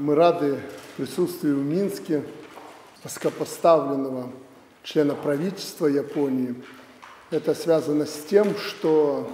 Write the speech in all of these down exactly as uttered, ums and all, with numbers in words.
Мы рады присутствию в Минске высокопоставленного члена правительства Японии. Это связано с тем, что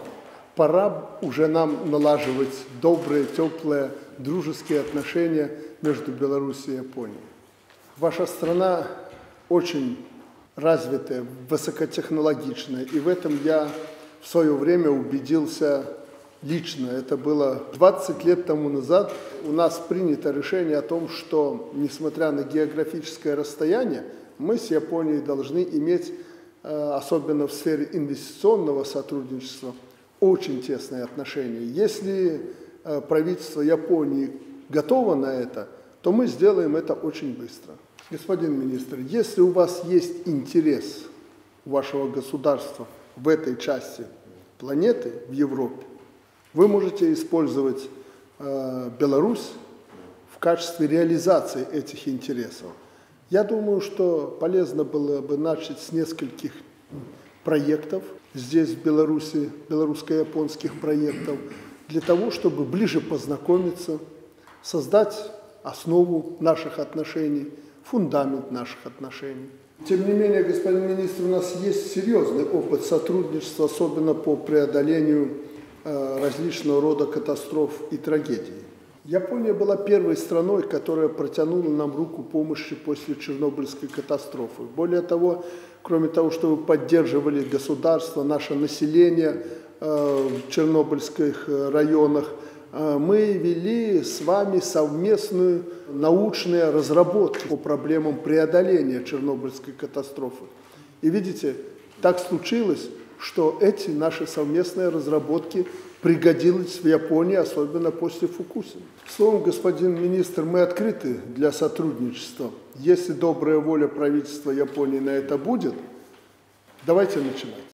пора уже нам налаживать добрые, теплые, дружеские отношения между Беларусью и Японией. Ваша страна очень развитая, высокотехнологичная, и в этом я в свое время убедился лично. Это было двадцать лет тому назад. У нас принято решение о том, что, несмотря на географическое расстояние, мы с Японией должны иметь, особенно в сфере инвестиционного сотрудничества, очень тесные отношения. Если правительство Японии готово на это, то мы сделаем это очень быстро. Господин министр, если у вас есть интерес вашего государства в этой части планеты, в Европе, вы можете использовать э, Беларусь в качестве реализации этих интересов. Я думаю, что полезно было бы начать с нескольких проектов здесь, в Беларуси, белорусско-японских проектов, для того, чтобы ближе познакомиться, создать основу наших отношений, фундамент наших отношений. Тем не менее, господин министр, у нас есть серьезный опыт сотрудничества, особенно по преодолению э, различного рода катастроф и трагедий. Япония была первой страной, которая протянула нам руку помощи после Чернобыльской катастрофы. Более того, кроме того, что вы поддерживали государство, наше население э, в чернобыльских районах, э, мы вели с вами совместную научные разработки по проблемам преодоления Чернобыльской катастрофы. И видите, так случилось, что эти наши совместные разработки пригодились в Японии, особенно после Фукусимы. Словом, господин министр, мы открыты для сотрудничества. Если добрая воля правительства Японии на это будет, давайте начинать.